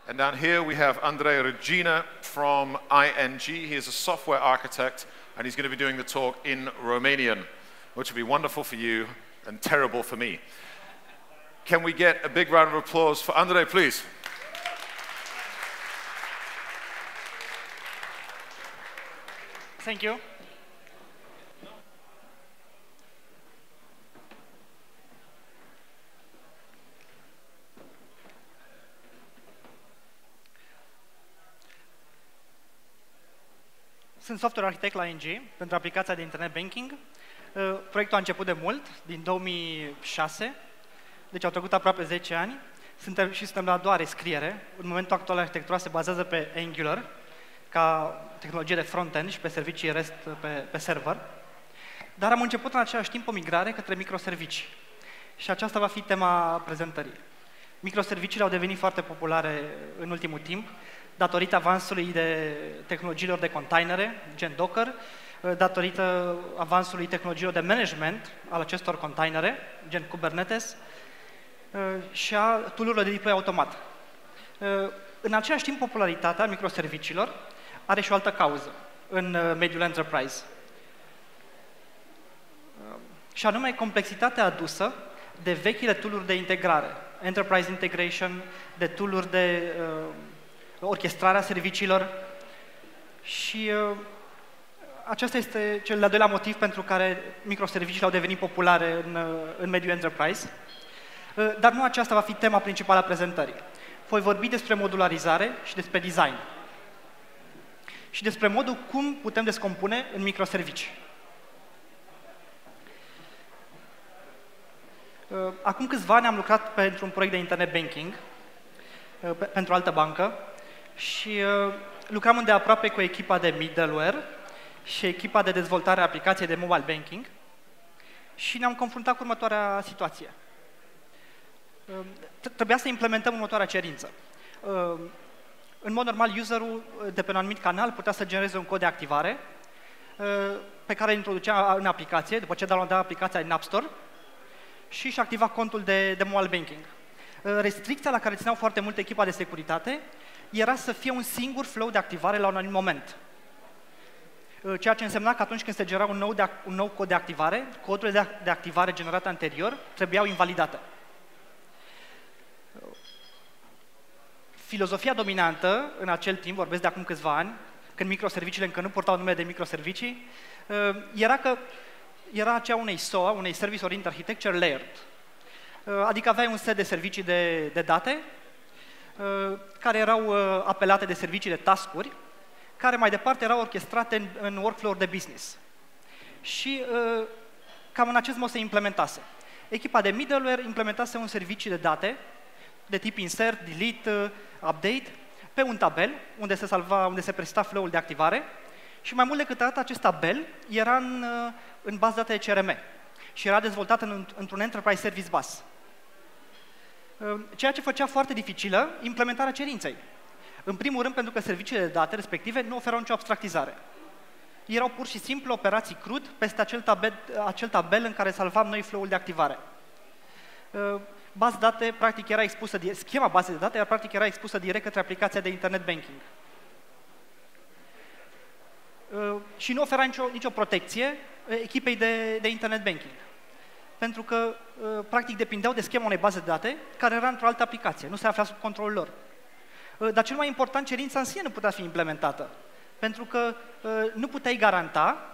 And down here we have Andrei Rugina from ING. He is a software architect, and he's going to be doing the talk in Romanian, which will be wonderful for you and terrible for me. Can we get a big round of applause for Andrei, please? Thank you. Sunt software architect la ING pentru aplicația de internet banking. Proiectul a început de mult, din 2006, deci au trecut aproape 10 ani. Suntem la a doua rescriere. În momentul actual, arhitectura se bazează pe Angular, ca tehnologie de front-end și pe servicii REST pe server. Dar am început în același timp o migrare către microservicii. Și aceasta va fi tema prezentării. Microserviciile au devenit foarte populare în ultimul timp, datorită avansului de tehnologiilor de containere, gen Docker, datorită avansului tehnologiilor de management al acestor containere, gen Kubernetes, și a tool-urilor de deploy automat. În același timp, popularitatea microserviciilor are și o altă cauză în mediul enterprise. Și anume complexitatea adusă de vechile tool-uri de integrare, enterprise integration, de tool-uri de orchestrarea serviciilor și acesta este cel de-al doilea motiv pentru care microserviciile au devenit populare în mediul enterprise. Dar nu aceasta va fi tema principală a prezentării. Voi vorbi despre modularizare și despre design. Și despre modul cum putem descompune în microservicii. Acum câțiva ani am lucrat pentru un proiect de internet banking, pentru o altă bancă, și lucram îndeaproape cu echipa de middleware și echipa de dezvoltare a aplicației de mobile banking și ne-am confruntat cu următoarea situație. Trebuia să implementăm următoarea cerință. În mod normal, userul de pe un anumit canal putea să genereze un cod de activare pe care îl introducea în aplicație, după ce downloada aplicația din App Store, și își activa contul de mobile banking. Restricția la care țineau foarte mult echipa de securitate era să fie un singur flow de activare la un anumit moment. Ceea ce însemna că atunci când se genera un nou cod de activare, codurile de activare generate anterior trebuiau invalidate. Filozofia dominantă în acel timp, vorbesc de acum câțiva ani, când microserviciile încă nu purtau nume de microservicii, era aceea unei SOA, unei Service Oriented Architecture Layered. Adică aveai un set de servicii de date, care erau apelate de servicii de task-uri, care mai departe erau orchestrate în workflow-uri de business. Și cam în acest mod se implementase. Echipa de middleware implementase un serviciu de date, de tip insert, delete, update, pe un tabel, unde se prezenta flow-ul de activare, și mai mult decât atât, acest tabel era în bază de date de CRM și era dezvoltat într-un Enterprise Service Bus. Ceea ce făcea foarte dificilă implementarea cerinței. În primul rând pentru că serviciile de date respective nu oferau nicio abstractizare. Erau pur și simplu operații crud peste acel tabel în care salvam noi flow-ul de activare. Baza de date, practic, era expusă, schema bazei de date, practic, era expusă direct către aplicația de internet banking. Și nu ofera nicio protecție echipei de internet banking. Pentru că, practic, depindeau de schema unei baze de date care era într-o altă aplicație, nu se afla sub controlul lor. Dar cel mai important, cerința în sine nu putea fi implementată, pentru că nu puteai garanta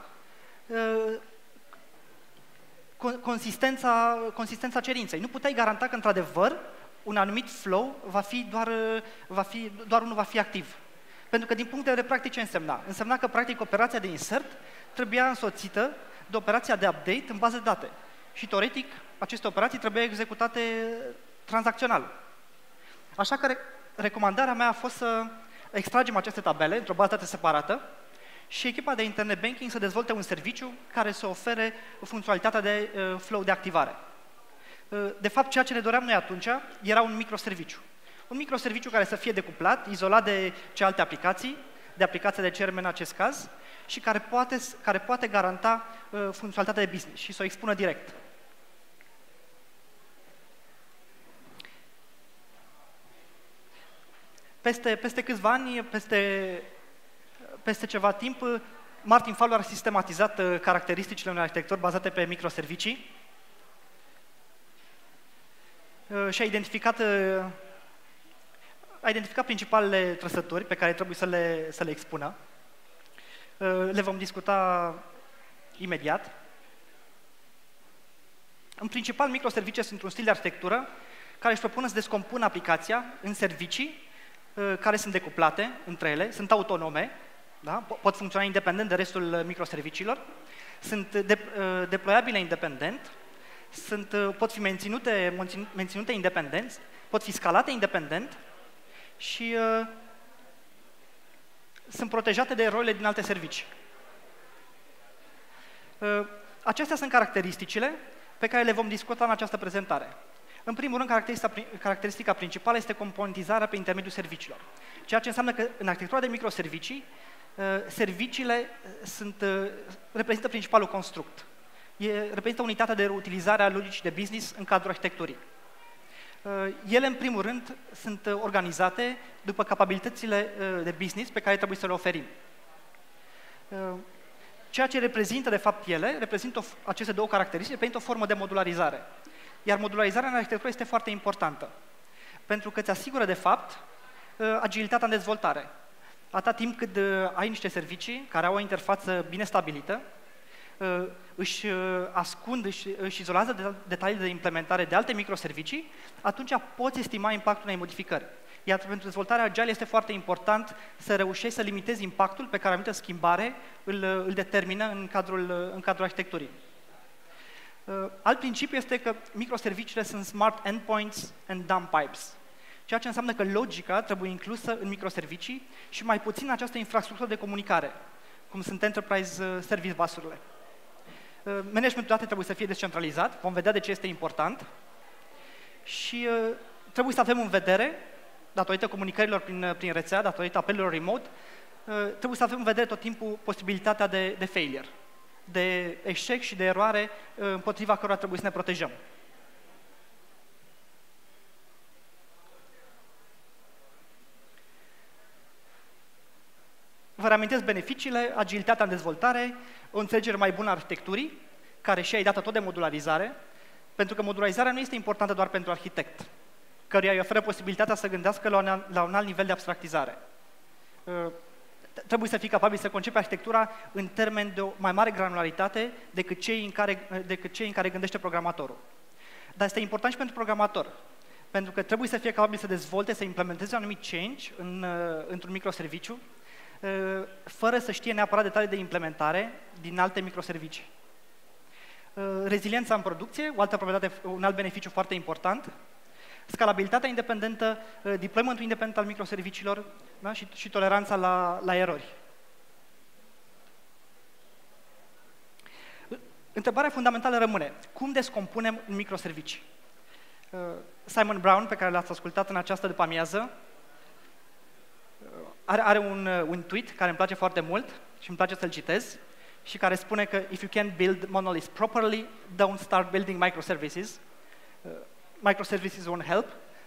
consistența cerinței. Nu puteai garanta că, într-adevăr, un anumit flow doar unul va fi activ. Pentru că, din punct de vedere practic, ce însemna? Însemna că, practic, operația de insert trebuia însoțită de operația de update în bază de date. Și, teoretic, aceste operații trebuiau executate tranzacțional. Așa că recomandarea mea a fost să extragem aceste tabele într-o bază de date separată și echipa de internet banking să dezvolte un serviciu care să ofere funcționalitatea de flow de activare. De fapt, ceea ce ne doream noi atunci era un microserviciu. Un microserviciu care să fie decuplat, izolat de celelalte aplicații, de aplicația de CRM în acest caz, și care poate garanta funcționalitatea de business și să o expună direct. Peste câțiva ani, peste ceva timp, Martin Fowler a sistematizat caracteristicile unei arhitecturi bazate pe microservicii și a identificat principalele trăsături pe care trebuie să le expună. Le vom discuta imediat. În principal, microservicii sunt un stil de arhitectură care își propune să descompună aplicația în servicii care sunt decuplate între ele, sunt autonome, da? Pot funcționa independent de restul microserviciilor, sunt deployabile independent, pot fi menținute independent, pot fi scalate independent și sunt protejate de erorile din alte servicii. Acestea sunt caracteristicile pe care le vom discuta în această prezentare. În primul rând, caracteristica principală este componentizarea pe intermediul serviciilor. Ceea ce înseamnă că în arhitectura de microservicii, serviciile reprezintă principalul construct. Reprezintă unitatea de reutilizare a logicii de business în cadrul arhitecturii. Ele, în primul rând, sunt organizate după capabilitățile de business pe care trebuie să le oferim. Ceea ce reprezintă, de fapt, aceste două caracteristici, reprezintă o formă de modularizare. Iar modularizarea în arhitectură este foarte importantă, pentru că îți asigură, de fapt, agilitatea în dezvoltare. Atâta timp cât ai niște servicii care au o interfață bine stabilită, își ascund, își izolează detaliile de implementare de alte microservicii, atunci poți estima impactul unei modificări. Iar pentru dezvoltarea agile este foarte important să reușești să limitezi impactul pe care anumită schimbare îl determină în cadrul arhitecturii. Alt principiu este că microserviciile sunt smart endpoints and dumb pipes, ceea ce înseamnă că logica trebuie inclusă în microservicii și mai puțin în această infrastructură de comunicare, cum sunt enterprise service bus-urile. Managementul date trebuie să fie descentralizat, vom vedea de ce este important și trebuie să avem în vedere, datorită comunicărilor prin rețea, datorită apelurilor remote, trebuie să avem în vedere tot timpul posibilitatea de failure, de eșec și de eroare împotriva cărora trebuie să ne protejăm. Vă reamintesc beneficiile, agilitatea în dezvoltare, o înțelegere mai bună a arhitecturii, care și-a dată tot de modularizare, pentru că modularizarea nu este importantă doar pentru arhitect, căruia îi oferă posibilitatea să gândească la un alt nivel de abstractizare. Trebuie să fii capabil să concepi arhitectura în termeni de o mai mare granularitate decât cei în care gândește programatorul. Dar este important și pentru programator, pentru că trebuie să fie capabil să dezvolte, să implementeze un anumit change într-un microserviciu, fără să știe neapărat detalii de implementare din alte microservicii. Reziliența în producție, un alt beneficiu foarte important, scalabilitatea independentă, deployment-ul independent al microserviciilor, da? și toleranța la erori. Întrebarea fundamentală rămâne: cum descompunem în microservicii? Simon Brown, pe care l-ați ascultat în această după-amiază, are un tweet care îmi place foarte mult și îmi place să-l citez și care spune că if you can't build monolith properly, don't start building microservices. Microservices won't help.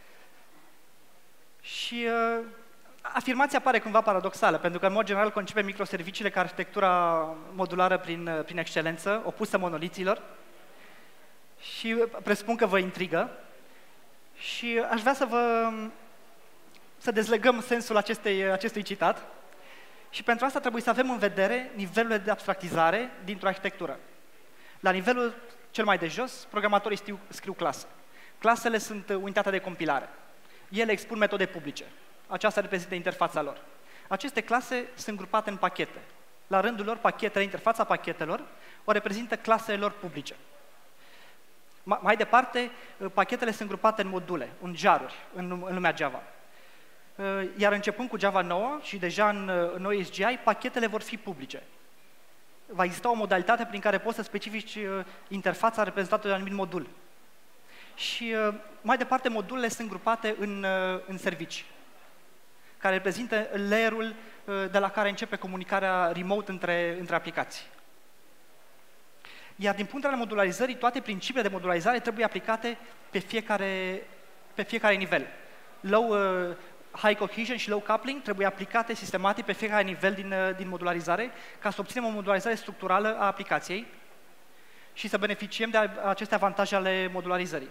Și afirmația pare cumva paradoxală, pentru că în mod general concepem microserviciile ca arhitectura modulară prin excelență, opusă monoliților. Și presupun că vă intrigă. Și aș vrea să dezlegăm sensul acestui citat. Și pentru asta trebuie să avem în vedere nivelurile de abstractizare dintr-o arhitectură. La nivelul cel mai de jos, programatorii scriu clase. Clasele sunt unitatea de compilare. Ele expun metode publice. Aceasta reprezintă interfața lor. Aceste clase sunt grupate în pachete. La rândul lor, interfața pachetelor o reprezintă clasele lor publice. Mai departe, pachetele sunt grupate în module, în jaruri, în lumea Java. Iar începând cu Java 9 și deja în OSGI, pachetele vor fi publice. Va exista o modalitate prin care poți să specifici interfața reprezentată de un anumit modul. Și mai departe, modulele sunt grupate în servicii, care reprezintă layer-ul de la care începe comunicarea remote între aplicații. Iar din punct de vedere al modularizării, toate principiile de modularizare trebuie aplicate pe fiecare nivel. high cohesion și low coupling trebuie aplicate sistematic pe fiecare nivel din modularizare, ca să obținem o modularizare structurală a aplicației și să beneficiem de aceste avantaje ale modularizării.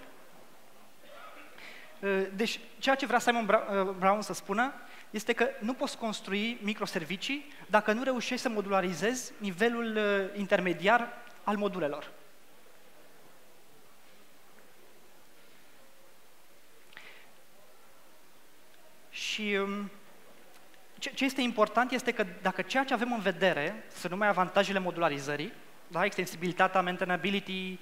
Deci, ceea ce vrea Simon Brown să spună este că nu poți construi microservicii dacă nu reușești să modularizezi nivelul intermediar al modulelor. Și ce este important este că dacă ceea ce avem în vedere sunt numai avantajele modularizării, da, extensibilitatea, maintainability,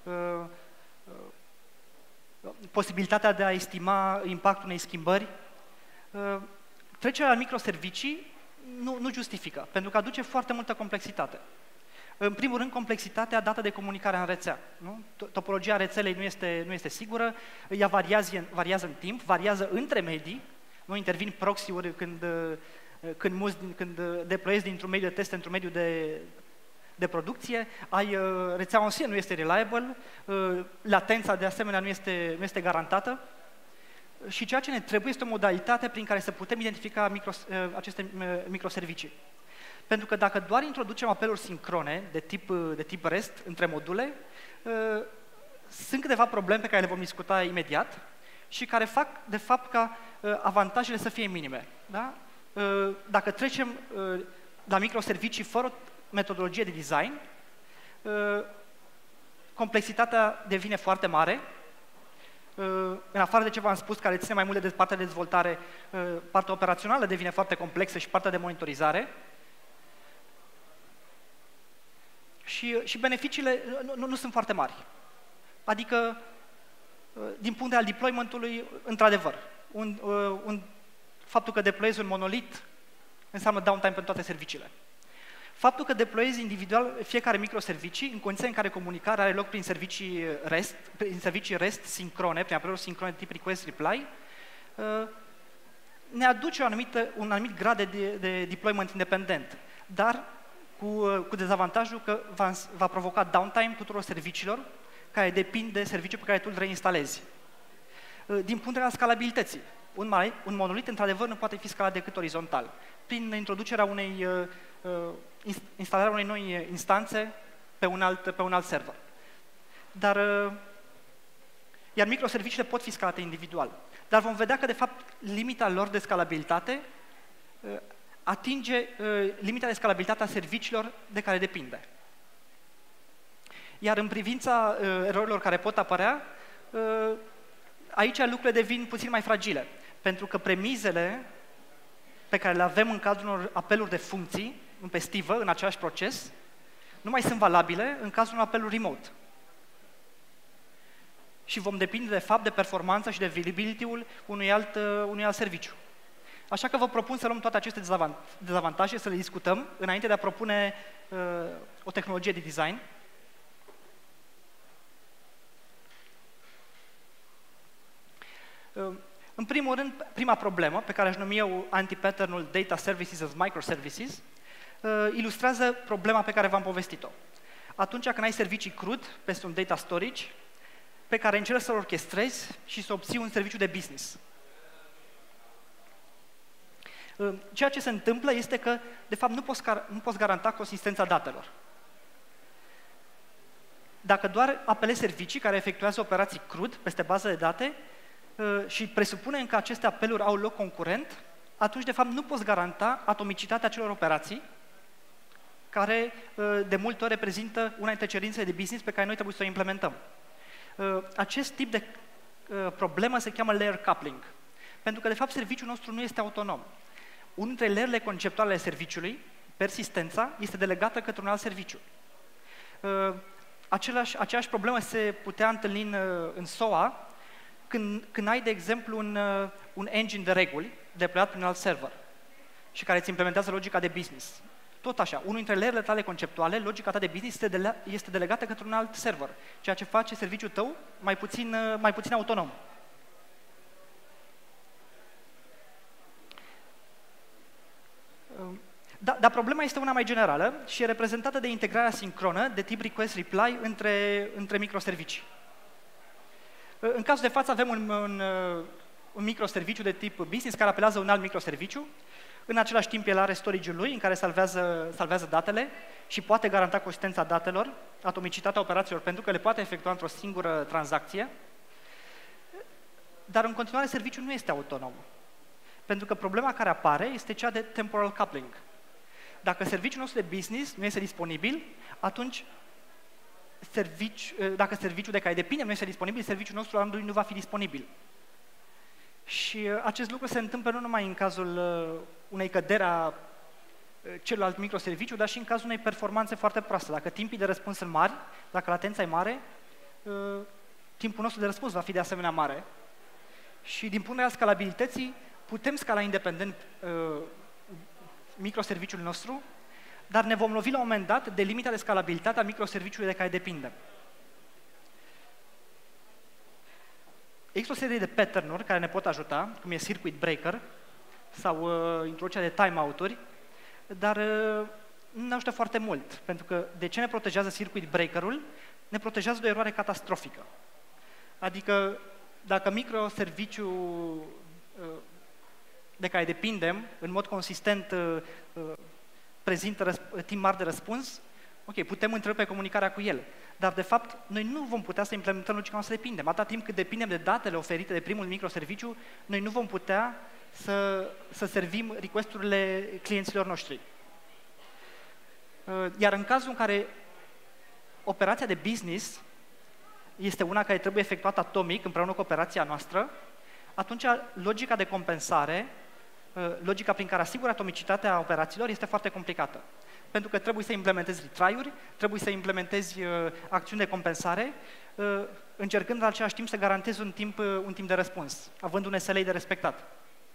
posibilitatea de a estima impactul unei schimbări, trecerea la microservicii nu justifică, pentru că aduce foarte multă complexitate. În primul rând, complexitatea dată de comunicare în rețea. Nu? Topologia rețelei nu este sigură, ea variază în timp, variază între medii, nu intervin proxy-uri când deployezi dintr-un mediu de test într-un mediu de producție, rețeaua în sine nu este reliable, latența de asemenea nu este garantată și ceea ce ne trebuie este o modalitate prin care să putem identifica aceste microservicii. Pentru că dacă doar introducem apeluri sincrone de tip REST între module, sunt câteva probleme pe care le vom discuta imediat și care fac, de fapt, ca avantajele să fie minime. Da? Dacă trecem la microservicii fără metodologie de design, complexitatea devine foarte mare. În afară de ce v-am spus, care ține mai mult de partea de dezvoltare, partea operațională devine foarte complexă și partea de monitorizare. Și beneficiile nu sunt foarte mari. Adică, din punct de vedere al deployment-ului, într-adevăr, faptul că deployezi un monolith înseamnă downtime pentru toate serviciile. Faptul că deployezi individual fiecare microservicii, în condiții în care comunicarea are loc prin servicii REST sincrone, prin apeluri sincrone de tip request-reply, ne aduce un anumit grad de deployment independent, dar cu dezavantajul că va provoca downtime tuturor serviciilor care depind de serviciul pe care tu îl reinstalezi. Din punct de vedere al scalabilității, un monolith, într-adevăr, nu poate fi scalat decât orizontal, prin introducerea instalarea unei noi instanțe pe un alt server. Iar microserviciile pot fi scalate individual. Dar vom vedea că, de fapt, limita lor de scalabilitate atinge limita de scalabilitate a serviciilor de care depinde. Iar în privința erorilor care pot apărea, aici lucrurile devin puțin mai fragile, pentru că premizele pe care le avem în cadrul unor apeluri de funcții, pe stivă, în același proces, nu mai sunt valabile în cazul unor apeluri remote. Și vom depinde, de fapt, de performanța și de availability-ul unui alt serviciu. Așa că vă propun să luăm toate aceste dezavantaje, să le discutăm, înainte de a propune o tehnologie de design. În primul rând, prima problemă, pe care aș numi eu anti-pattern-ul Data Services as Microservices, ilustrează problema pe care v-am povestit-o. Atunci când ai servicii crud peste un data storage, pe care încerci să-l orchestrezi și să obții un serviciu de business. Ceea ce se întâmplă este că, de fapt, nu poți garanta consistența datelor. Dacă doar apelezi servicii care efectuează operații crud peste bază de date și presupunem că aceste apeluri au loc concurent, atunci, de fapt, nu poți garanta atomicitatea acelor operații care, de multe ori, reprezintă una dintre cerințele de business pe care noi trebuie să o implementăm. Acest tip de problemă se cheamă layer coupling, pentru că, de fapt, serviciul nostru nu este autonom. Unul dintre layerele conceptuale ale serviciului, persistența, este delegată către un alt serviciu. Aceeași problemă se putea întâlni în SOA când ai, de exemplu, un engine de reguli deployat prin un alt server și care îți implementează logica de business. Tot așa, unul dintre layerele tale conceptuale, logica ta de business este delegată către un alt server, ceea ce face serviciul tău mai puțin autonom. Dar problema este una mai generală și e reprezentată de integrarea sincronă de tip request-reply între microservicii. În cazul de față avem un microserviciu de tip business care apelează un alt microserviciu. În același timp, el are storage-ul lui în care salvează datele și poate garanta consistența datelor, atomicitatea operațiilor, pentru că le poate efectua într-o singură tranzacție. Dar în continuare, serviciul nu este autonom. Pentru că problema care apare este cea de temporal coupling. Dacă serviciul nostru de business nu este disponibil, atunci dacă serviciul de care depindem nu este disponibil, serviciul nostru Android nu va fi disponibil. Și acest lucru se întâmplă nu numai în cazul unei căderi a celălalt microserviciu, dar și în cazul unei performanțe foarte proaste. Dacă timpii de răspuns sunt mari, dacă latența e mare, timpul nostru de răspuns va fi de asemenea mare. Și din punctul de vedere al scalabilității, putem scala independent microserviciul nostru, dar ne vom lovi la un moment dat de limita de scalabilitate a microserviciului de care depindem. Există o serie de pattern-uri care ne pot ajuta, cum e circuit breaker sau introducerea de timeout-uri, dar nu ne ajută foarte mult, pentru că de ce ne protejează circuit breaker-ul? Ne protejează de o eroare catastrofică. Adică dacă microserviciul de care depindem, în mod consistent, prezintă timp mari de răspuns, ok, putem întrerupe comunicarea cu el. Dar, de fapt, noi nu vom putea să implementăm logica noastră de depindem. Atâta timp cât depindem de datele oferite de primul microserviciu, noi nu vom putea să servim request-urile clienților noștri. Iar în cazul în care operația de business este una care trebuie efectuată atomic împreună cu operația noastră, atunci logica de compensare, logica prin care asigură atomicitatea operațiilor este foarte complicată. Pentru că trebuie să implementezi retry-uri, trebuie să implementezi acțiuni de compensare, încercând în același timp să garantezi un timp de răspuns, având un SLA de respectat.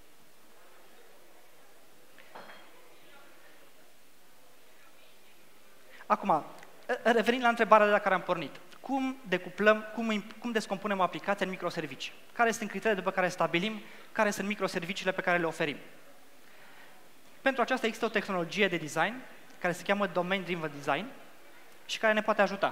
Acum, revenind la întrebarea de la care am pornit. Cum decuplăm, cum descompunem aplicația în microservicii? Care sunt criteriile după care stabilim care sunt microserviciile pe care le oferim? Pentru aceasta există o tehnologie de design care se cheamă Domain Driven Design și care ne poate ajuta.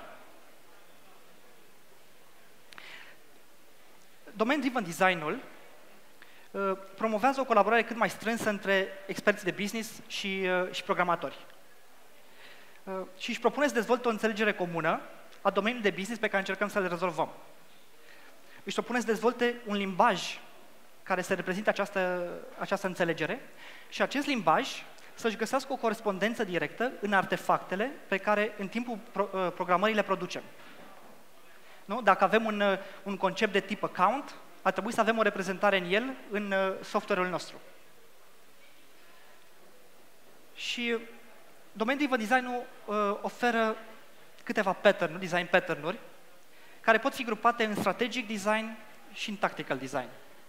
Domain Driven Design-ul promovează o colaborare cât mai strânsă între experți de business și programatori. Și își propune să dezvolte o înțelegere comună a domeniului de business pe care încercăm să le rezolvăm. Își propune să dezvolte un limbaj care să reprezinte această înțelegere și acest limbaj să-și găsească o corespondență directă în artefactele pe care în timpul programării le producem. Nu? Dacă avem un concept de tip account, ar trebui să avem o reprezentare în el, în software-ul nostru. Și Domain Driven Design-ul oferă câteva design pattern-uri, care pot fi grupate în strategic design și în tactical design.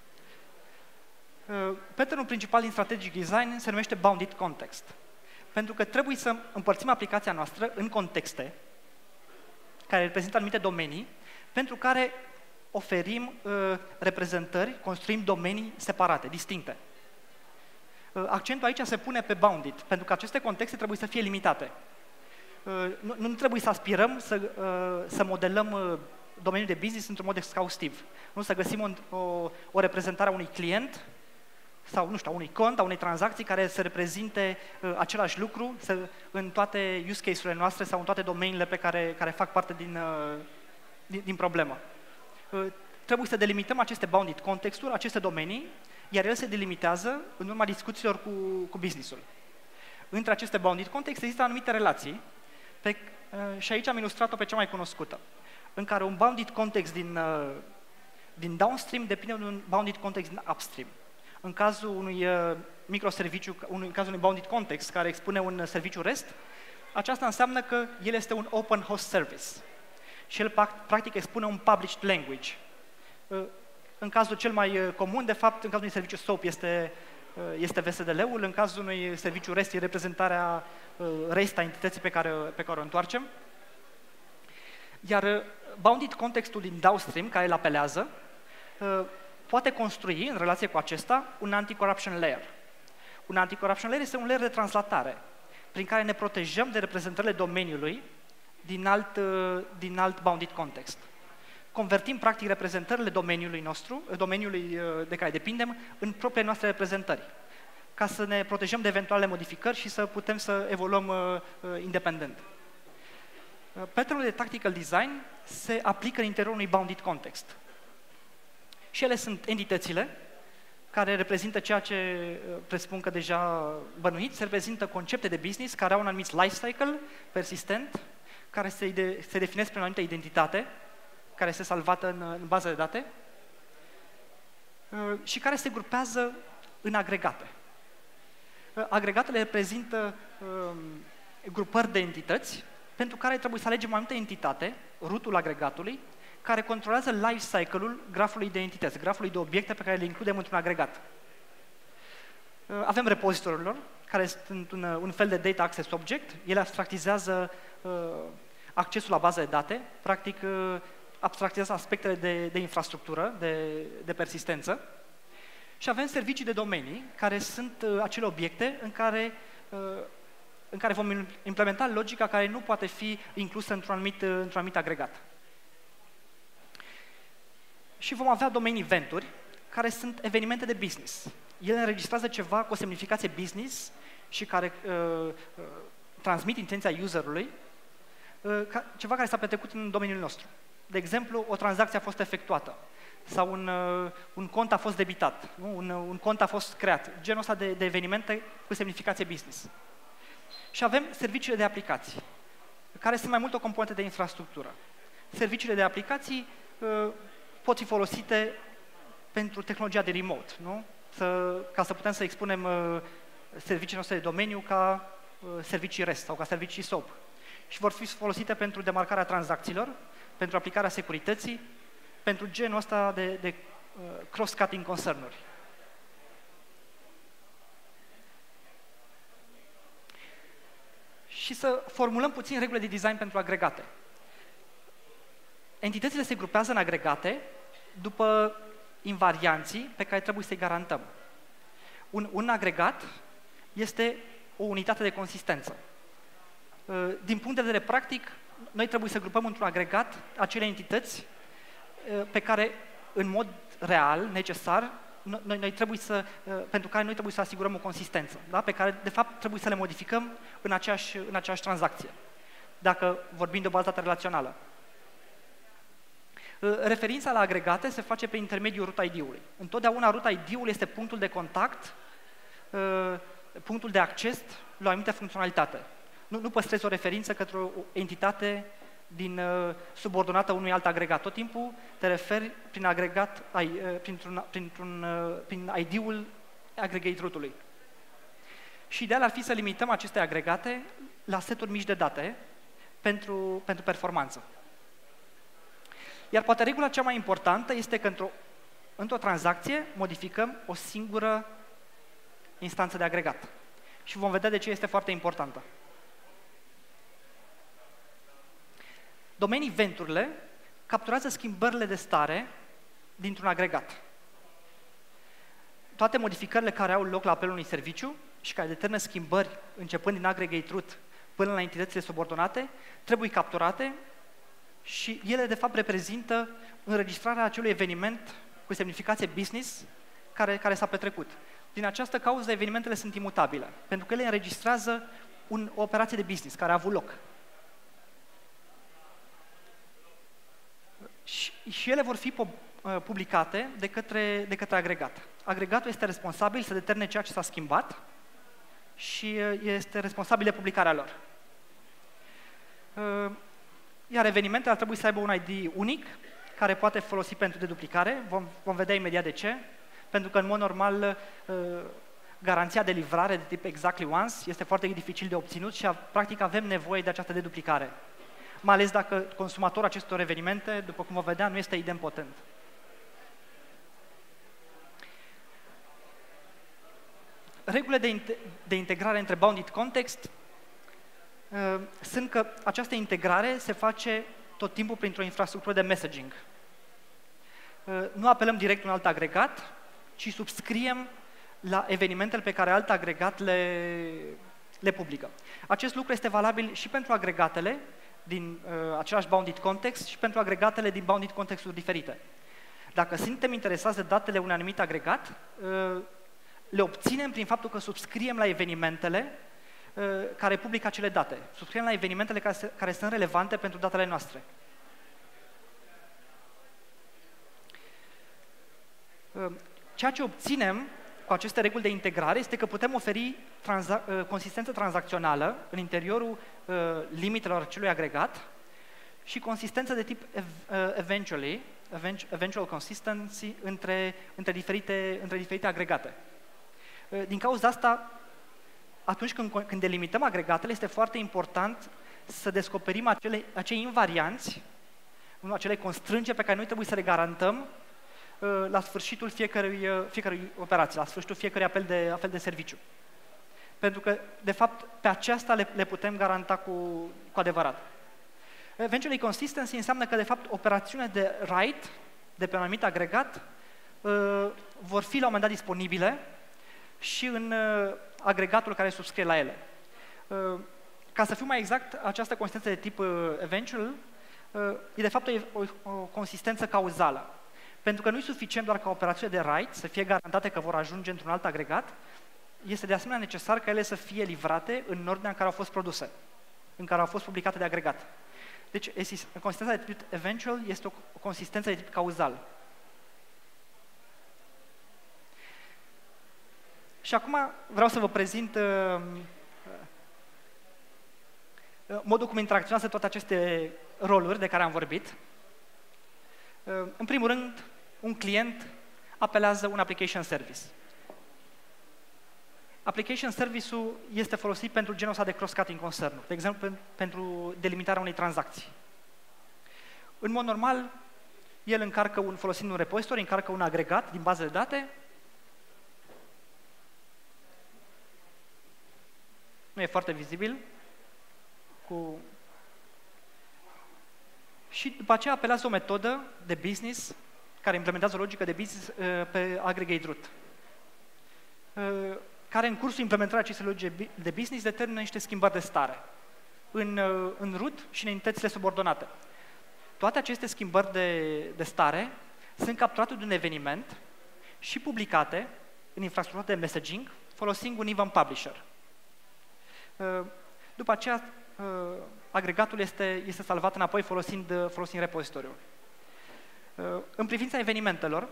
Patternul principal din strategic design se numește bounded context, pentru că trebuie să împărțim aplicația noastră în contexte care reprezintă anumite domenii, pentru care oferim reprezentări, construim domenii separate, distincte. Accentul aici se pune pe bounded, pentru că aceste contexte trebuie să fie limitate. Nu trebuie să aspirăm să modelăm domeniul de business într-un mod exhaustiv. Nu să găsim o reprezentare a unui client sau, nu știu, a unui cont, a unei tranzacții care să reprezinte același lucru în toate use case-urile noastre sau în toate domeniile pe care fac parte din problemă. Trebuie să delimităm aceste bounded context-uri, aceste domenii, iar ele se delimitează în urma discuțiilor cu business-ul. Între aceste bounded context există anumite relații și aici am ilustrat-o pe cea mai cunoscută, în care un bounded context din downstream depinde de un bounded context din upstream. În cazul unui microserviciu, în cazul unui bounded context care expune un serviciu REST, aceasta înseamnă că el este un open host service și el practic expune un published language. În cazul cel mai comun, de fapt, în cazul unui serviciu SOAP este VSDL-ul, în cazul unui serviciu REST e reprezentarea REST a entității pe care o întoarcem. Iar bounded contextul din downstream, care îl apelează, poate construi, în relație cu acesta, un anti-corruption layer. Un anti-corruption layer este un layer de translatare, prin care ne protejăm de reprezentările domeniului din alt bounded context. convertim practic reprezentările domeniului nostru, domeniului de care depindem, în propriile noastre reprezentări, ca să ne protejăm de eventuale modificări și să putem să evoluăm independent. Patternul de tactical design se aplică în interiorul unui bounded context. Și ele sunt entitățile care reprezintă ceea ce presupun că deja bănuiți, se reprezintă concepte de business care au un anumit life cycle persistent, care se definesc prin o anumită identitate, care este salvată în bază de date și care se grupează în agregate. Agregatele reprezintă grupări de entități pentru care trebuie să alegem o anumită entitate, rootul agregatului, care controlează life cycle-ul grafului de entități, grafului de obiecte pe care le includem într-un agregat. Avem repozitoriilor, care sunt un fel de data access object, ele abstractizează accesul la bază de date, practic abstractizează aspectele de infrastructură, de persistență, și avem servicii de domenii, care sunt acele obiecte în care vom implementa logica care nu poate fi inclusă într-un anumit agregat. Și vom avea domenii eventuri, care sunt evenimente de business. Ele înregistrează ceva cu o semnificație business și care transmit intenția userului, ceva care s-a petrecut în domeniul nostru. De exemplu, o tranzacție a fost efectuată sau un cont a fost debitat, nu? Un cont a fost creat. Genul ăsta de evenimente cu semnificație business. Și avem serviciile de aplicații, care sunt mai mult o componentă de infrastructură. Serviciile de aplicații pot fi folosite pentru tehnologia de remote, nu? Ca să putem să expunem serviciile noastre de domeniu ca servicii REST sau ca servicii SOAP. Și vor fi folosite pentru demarcarea tranzacțiilor, pentru aplicarea securității, pentru genul ăsta de cross-cutting concernuri. Și să formulăm puțin regulile de design pentru agregate. Entitățile se grupează în agregate după invarianții pe care trebuie să-i garantăm. Un agregat este o unitate de consistență. Din punct de vedere practic, noi trebuie să grupăm într-un agregat acele entități pe care, în mod real, necesar, pentru care noi trebuie să asigurăm o consistență, da? Pe care, de fapt, trebuie să le modificăm în aceeași tranzacție, dacă vorbim de o bază relațională. Referința la agregate se face pe intermediul root ID-ului. Întotdeauna root ID-ul este punctul de contact, punctul de acces la o anumită funcționalitate. Nu păstrezi o referință către o entitate subordonată unui alt agregat. Tot timpul te referi prin agregat, prin ID-ul aggregate root-ului. Și ideal ar fi să limităm aceste agregate la seturi mici de date pentru performanță. Iar poate regula cea mai importantă este că într-o tranzacție modificăm o singură instanță de agregat. Și vom vedea de ce este foarte importantă. Domenii eventurile capturează schimbările de stare dintr-un agregat. Toate modificările care au loc la apelul unui serviciu și care determină schimbări începând din aggregate root până la entitățile subordonate, trebuie capturate și ele, de fapt, reprezintă înregistrarea acelui eveniment cu semnificație business care s-a petrecut. Din această cauză, evenimentele sunt imutabile, pentru că ele înregistrează o operație de business care a avut loc. Și ele vor fi publicate de către agregat. Agregatul este responsabil să determine ceea ce s-a schimbat și este responsabil de publicarea lor. Iar evenimentele ar trebui să aibă un ID unic, care poate fi folosit pentru deduplicare. Vom vedea imediat de ce. Pentru că, în mod normal, garanția de livrare de tip exactly once este foarte dificil de obținut și, practic, avem nevoie de această deduplicare. Mai ales dacă consumatorul acestor evenimente, după cum vom vedea, nu este idempotent. Regulile de integrare între bounded context sunt că această integrare se face tot timpul printr-o infrastructură de messaging. Nu apelăm direct un alt agregat, ci subscriem la evenimentele pe care alt agregat le publică. Acest lucru este valabil și pentru agregatele din același bounded context și pentru agregatele din bounded contexturi diferite. Dacă suntem interesați de datele unui anumit agregat, le obținem prin faptul că subscriem la evenimentele care publică acele date. Subscriem la evenimentele care sunt relevante pentru datele noastre. Ceea ce obținem cu aceste reguli de integrare este că putem oferi consistență tranzacțională în interiorul limitelor acelui agregat și consistență de tip eventual consistency între diferite agregate. Din cauza asta, atunci când delimităm agregatele, este foarte important să descoperim acei invarianți, acele constrângeri pe care noi trebuie să le garantăm la sfârșitul fiecărui operație, la sfârșitul fiecărui apel de serviciu. Pentru că, de fapt, pe aceasta le putem garanta cu adevărat. Eventually consistency înseamnă că, de fapt, operațiunile de write de pe un anumit agregat vor fi la un moment dat disponibile și în agregatul care subscrie la ele. Ca să fiu mai exact, această consistență de tip eventual e, de fapt, o consistență cauzală. Pentru că nu e suficient doar ca operațiunile de write să fie garantate că vor ajunge într-un alt agregat, este de asemenea necesar ca ele să fie livrate în ordinea în care au fost produse, în care au fost publicate de agregat. Deci, consistența de tip eventual este o consistență de tip cauzal. Și acum vreau să vă prezint modul cum interacționează toate aceste roluri de care am vorbit. În primul rând, un client apelează un application service. Application service-ul este folosit pentru genul ăsta de cross-cutting concern, de exemplu pentru delimitarea unei tranzacții. În mod normal, el folosind un repozitor, încarcă un agregat din bază de date. Nu e foarte vizibil. Și după aceea apelează o metodă de business care implementează o logică de business pe aggregate root, care în cursul implementării acestei logici de business determină niște schimbări de stare în root și în entitățile subordonate. Toate aceste schimbări de stare sunt capturate de un eveniment și publicate în infrastructura de messaging folosind un event publisher. După aceea, agregatul este salvat înapoi folosind repozitoriul. În privința evenimentelor,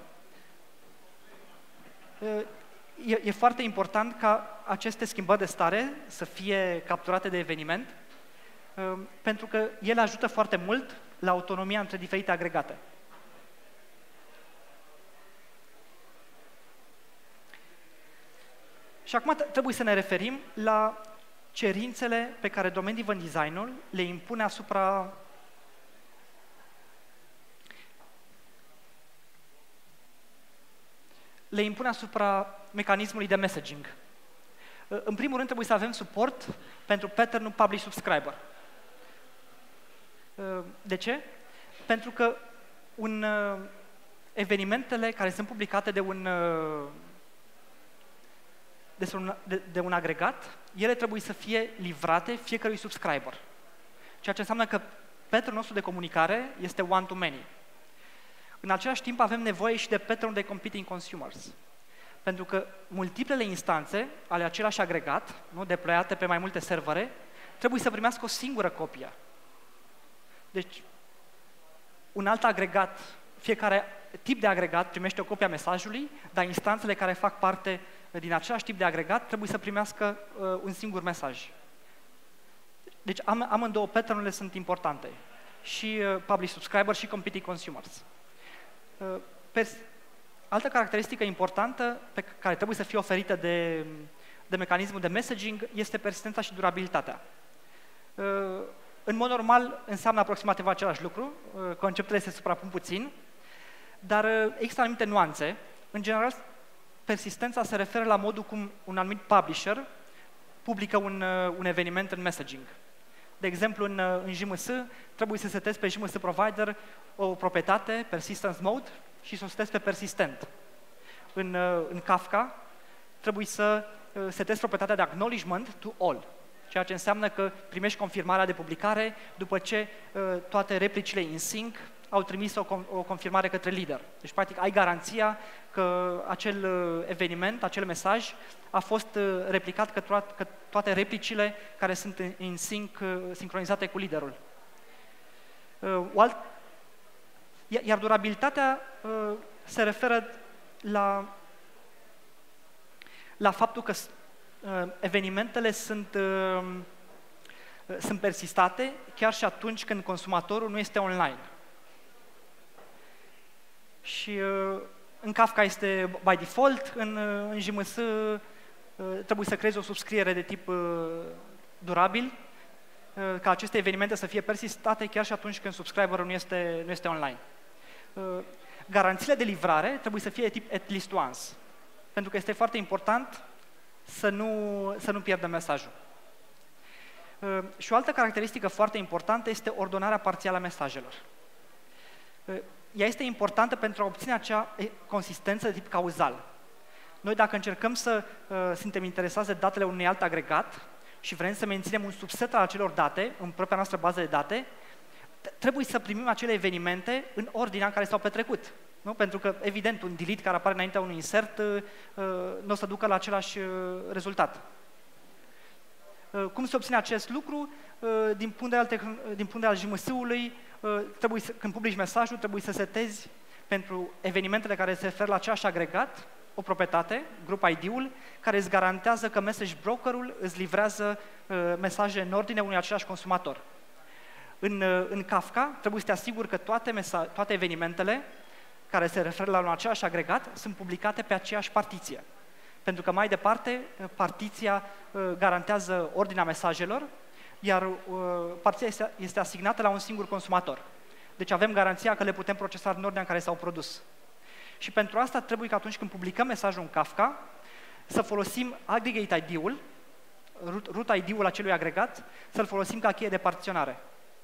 e foarte important ca aceste schimbări de stare să fie capturate de eveniment, pentru că ele ajută foarte mult la autonomia între diferite agregate. Și acum trebuie să ne referim la cerințele pe care domain-driven design-ul le impune asupra mecanismului de messaging. În primul rând trebuie să avem suport pentru pattern-ul publish-subscriber. De ce? Pentru că evenimentele care sunt publicate de un agregat, ele trebuie să fie livrate fiecărui subscriber. Ceea ce înseamnă că pattern-ul nostru de comunicare este one-to-many. În același timp avem nevoie și de pattern de competing consumers. Pentru că multiplele instanțe ale același agregat, deployate pe mai multe servere, trebuie să primească o singură copie. Deci, un alt agregat, fiecare tip de agregat primește o copie a mesajului, dar instanțele care fac parte din același tip de agregat trebuie să primească un singur mesaj. Deci amândouă pattern-urile sunt importante. Și publish subscriber și competing consumers. Altă caracteristică importantă pe care trebuie să fie oferită de mecanismul de messaging este persistența și durabilitatea. În mod normal înseamnă aproximativ același lucru, conceptele se suprapun puțin, dar există anumite nuanțe. În general, persistența se referă la modul cum un anumit publisher publică un eveniment în messaging. De exemplu, în JMS trebuie să setezi pe JMS provider o proprietate, persistence mode, și să o setezi pe persistent. În Kafka trebuie să setezi proprietatea de acknowledgement to all, ceea ce înseamnă că primești confirmarea de publicare după ce toate replicile in sync au trimis o confirmare către lider. Deci, practic, ai garanția că acel eveniment, acel mesaj a fost replicat că toate replicile care sunt in sync, sincronizate cu liderul. Iar durabilitatea se referă la faptul că evenimentele sunt persistate chiar și atunci când consumatorul nu este online. Și în Kafka este by default, în JMS trebuie să creezi o subscriere de tip durabil, ca aceste evenimente să fie persistate chiar și atunci când subscriberul nu este online. Garanțiile de livrare trebuie să fie tip at least once, pentru că este foarte important să nu pierdem mesajul. Și o altă caracteristică foarte importantă este ordonarea parțială a mesajelor. Ea este importantă pentru a obține acea consistență de tip cauzal. Noi, dacă încercăm să suntem interesați de datele unui alt agregat și vrem să menținem un subset al acelor date în propria noastră bază de date, trebuie să primim acele evenimente în ordinea în care s-au petrecut. Nu? Pentru că, evident, un delete care apare înaintea unui insert nu o să ducă la același rezultat. Cum se obține acest lucru? Din punct de vedere al JMS-ului, când publici mesajul, trebuie să setezi pentru evenimentele care se referă la același agregat o proprietate, group ID-ul, care îți garantează că message broker-ul îți livrează mesaje în ordine unui același consumator. În Kafka trebuie să te asiguri că toate evenimentele care se referă la un același agregat sunt publicate pe aceeași partiție. Pentru că mai departe, partiția garantează ordinea mesajelor, iar partiția este asignată la un singur consumator. Deci avem garanția că le putem procesa în ordinea în care s-au produs. Și pentru asta trebuie că atunci când publicăm mesajul în Kafka, să folosim aggregate ID-ul, root ID-ul acelui agregat, să-l folosim ca cheie de partiționare.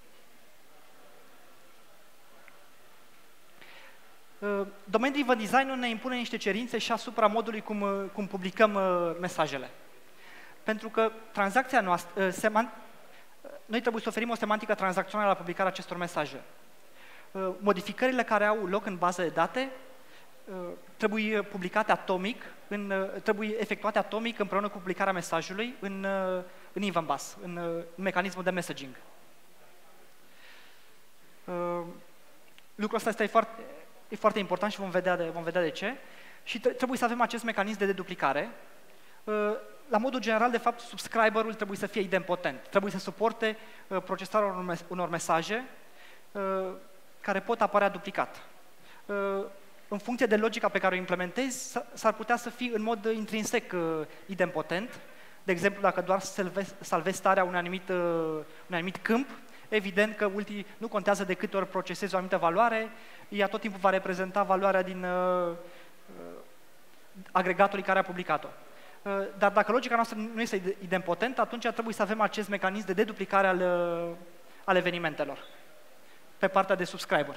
Domain-driven design-ul ne impune niște cerințe și asupra modului cum publicăm mesajele. Pentru că tranzacția noastră, noi trebuie să oferim o semantică tranzacțională la publicarea acestor mesaje. Modificările care au loc în bază de date trebuie publicate atomic, trebuie efectuate atomic împreună cu publicarea mesajului în event bus, în mecanismul de messaging. Lucrul ăsta e foarte important și vom vedea de ce. Și trebuie să avem acest mecanism de deduplicare. La modul general, de fapt, subscriberul trebuie să fie idempotent. Trebuie să suporte procesarea unor mesaje care pot apărea duplicat. În funcție de logica pe care o implementezi, s-ar putea să fii în mod intrinsec idempotent. De exemplu, dacă doar salvezi starea unui anumit câmp, evident că nu contează de câte ori procesezi o anumită valoare, ea tot timpul va reprezenta valoarea din agregatului care a publicat-o. Dar dacă logica noastră nu este idempotentă, atunci trebuie să avem acest mecanism de deduplicare al evenimentelor pe partea de subscriber.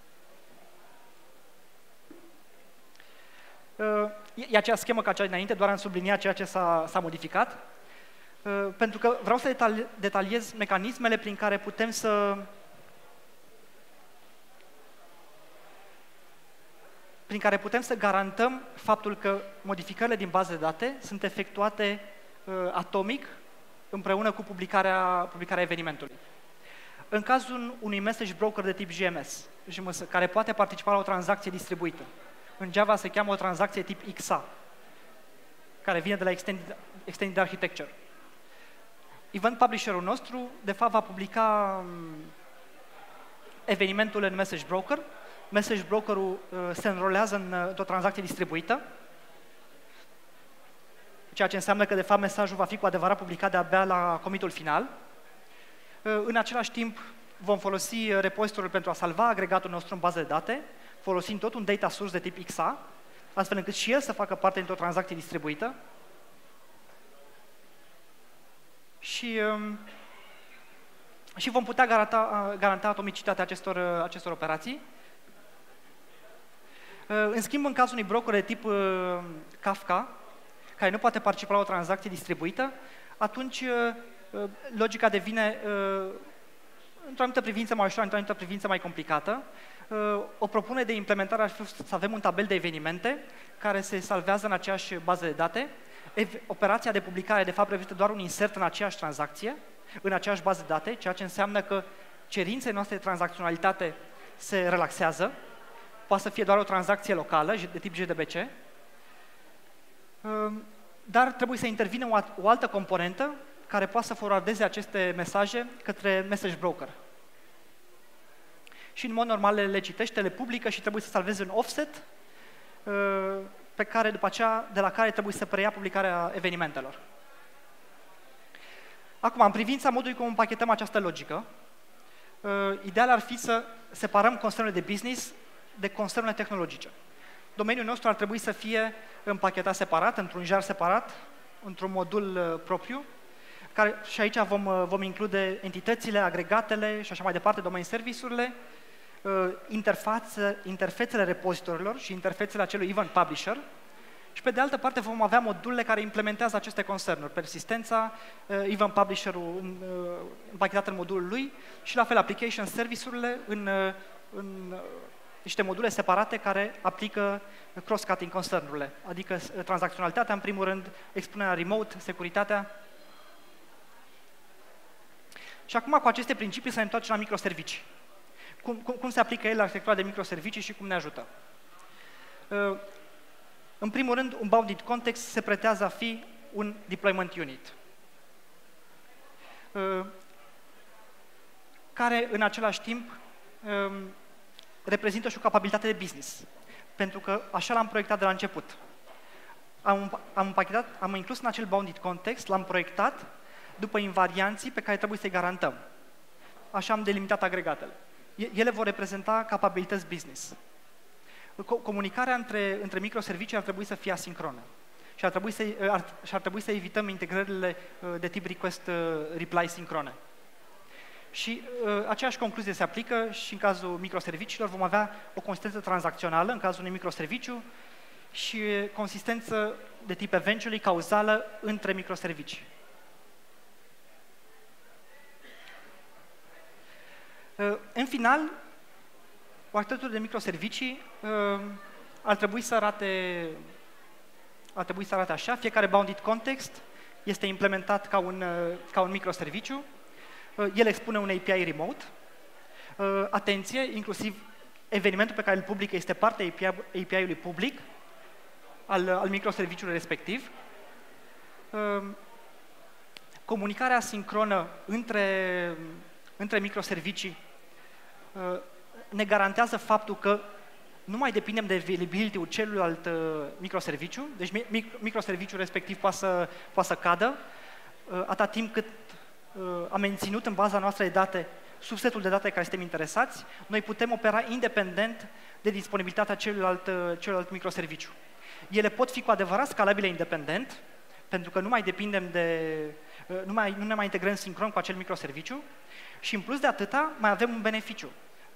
E aceea schemă ca cea dinainte, doar am subliniat ceea ce s-a modificat, pentru că vreau să detaliez mecanismele prin care putem să garantăm faptul că modificările din baze de date sunt efectuate atomic împreună cu publicarea evenimentului. În cazul unui message broker de tip JMS, care poate participa la o tranzacție distribuită, în Java se cheamă o tranzacție tip XA, care vine de la Extended Architecture. Event publisher-ul nostru, de fapt, va publica evenimentul în message broker. Message broker-ul se înrolează într-o tranzacție distribuită, ceea ce înseamnă că, de fapt, mesajul va fi cu adevărat publicat de-abia la commit-ul final. În același timp, vom folosi repozitorul pentru a salva agregatul nostru în bază de date, folosind tot un data source de tip XA, astfel încât și el să facă parte dintr-o tranzacție distribuită. Și vom putea garanta atomicitatea acestor operații. În schimb, în cazul unui broker de tip Kafka, care nu poate participa la o tranzacție distribuită, atunci logica devine într-o anumită privință mai ușoară, într-o anumită privință mai complicată. O propunere de implementare ar fi să avem un tabel de evenimente care se salvează în aceeași bază de date. Operația de publicare, de fapt, reprezintă doar un insert în aceeași tranzacție, în aceeași bază de date, ceea ce înseamnă că cerințele noastre de tranzacționalitate se relaxează. Poate să fie doar o tranzacție locală, de tip JDBC, dar trebuie să intervină o altă componentă care poate să forwardeze aceste mesaje către message broker. Și în mod normal le citește, le publică și trebuie să salveze un offset pe care, după aceea, de la care trebuie să preia publicarea evenimentelor. Acum, în privința modului cum împachetăm această logică, ideal ar fi să separăm concernurile de business de concernele tehnologice. Domeniul nostru ar trebui să fie împachetat separat, într-un jar separat, într-un modul propriu, și aici vom include entitățile, agregatele și așa mai departe, domain service-urile, interfețele repozitorilor și interfețele acelui event publisher, și pe de altă parte vom avea modulele care implementează aceste concernuri, persistența, event publisher-ul împachetat în modulul lui și la fel application service-urile în niște module separate care aplică cross-cutting concernurile, adică tranzacționalitatea în primul rând, expunerea remote, securitatea. Și acum cu aceste principii să ne întoarcem la microservicii. Cum se aplică ele la arhitectura de microservicii și cum ne ajută? În primul rând, un bounded context se pretează a fi un deployment unit, care în același timp reprezintă și o capabilitate de business, pentru că așa l-am proiectat de la început. Am inclus în acel bounded context, l-am proiectat după invarianții pe care trebuie să-i garantăm. Așa am delimitat agregatele. Ele vor reprezenta capabilități business. Comunicarea între microservicii ar trebui să fie asincronă și ar trebui să evităm integrările de tip request-reply sincrone. Și aceeași concluzie se aplică și în cazul microserviciilor. Vom avea o consistență tranzacțională în cazul unui microserviciu și consistență de tip eventually cauzală între microservicii. În final, o arhitectură de microservicii ar trebui să arate așa. Fiecare bounded context este implementat ca un microserviciu. El expune un API remote. Atenție, inclusiv evenimentul pe care îl publică este parte API-ului public al microserviciului respectiv. Comunicarea sincronă între microservicii ne garantează faptul că nu mai depindem de availability-ul celuilalt microserviciu, deci microserviciul respectiv poate să cadă atâta timp cât am menținut în baza noastră de date subsetul de date care suntem interesați, noi putem opera independent de disponibilitatea celuilalt microserviciu. Ele pot fi cu adevărat scalabile independent, pentru că nu mai depindem nu ne mai integrăm sincron cu acel microserviciu și în plus de atâta mai avem un beneficiu.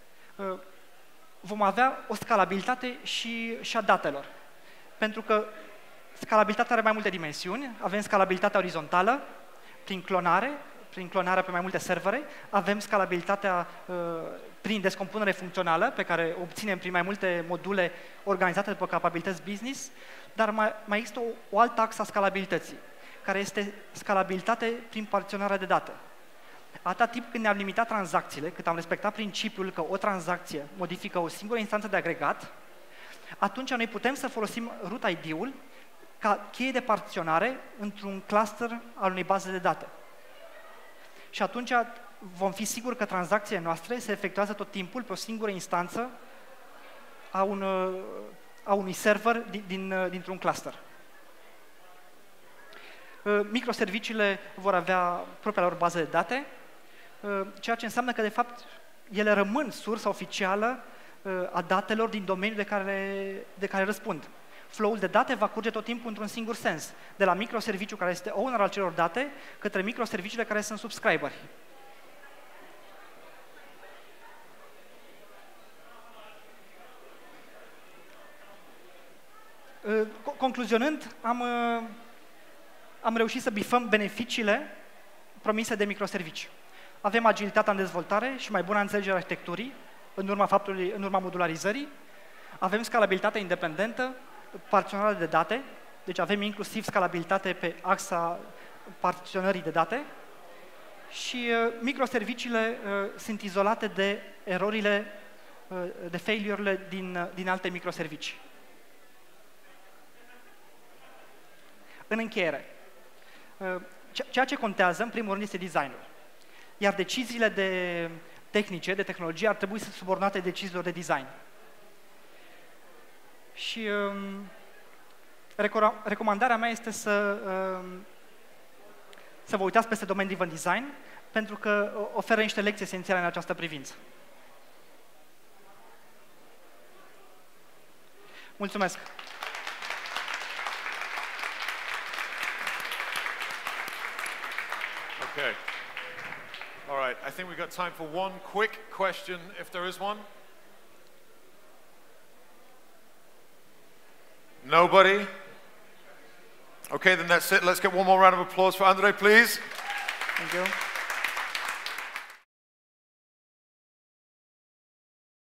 Vom avea o scalabilitate și a datelor. Pentru că scalabilitatea are mai multe dimensiuni. Avem scalabilitatea orizontală, prin clonarea pe mai multe servere. Avem scalabilitatea prin descompunere funcțională, pe care o obținem prin mai multe module organizate după capabilități business. Dar mai există o altă axă a scalabilității, care este scalabilitate prin partiționarea de date. Atâta timp când ne-am limitat tranzacțiile, cât am respectat principiul că o tranzacție modifică o singură instanță de agregat, atunci noi putem să folosim root ID-ul ca cheie de partiționare într-un cluster al unei baze de date. Și atunci vom fi siguri că tranzacțiile noastre se efectuează tot timpul pe o singură instanță a unui server dintr-un cluster. Microserviciile vor avea propria lor bază de date, ceea ce înseamnă că, de fapt, ele rămân sursa oficială a datelor din domeniul de care răspund. Flow-ul de date va curge tot timpul într-un singur sens, de la microserviciu care este owner al celor date, către microserviciile care sunt subscriberi. Concluzionând, am reușit să bifăm beneficiile promise de microservicii. Avem agilitatea în dezvoltare și mai bună înțelegere a arhitecturii, în urma modularizării. Avem scalabilitatea independentă, partiționare de date, deci avem inclusiv scalabilitate pe axa partiționării de date și microserviciile sunt izolate de erorile, de failure-urile din alte microservicii. În încheiere, ceea ce contează, în primul rând, este designul. Iar deciziile tehnice, de tehnologie, ar trebui să fie subordonate deciziilor de design. Și recomandarea mea este să vă uitați peste domain-driven design, pentru că oferă niște lecții esențiale în această privință. Mulțumesc! Okay. All right. I think we've got time for one quick question, if there is one. Nobody? Okay, then that's it. Let's get one more round of applause for Andrei, please. Thank you.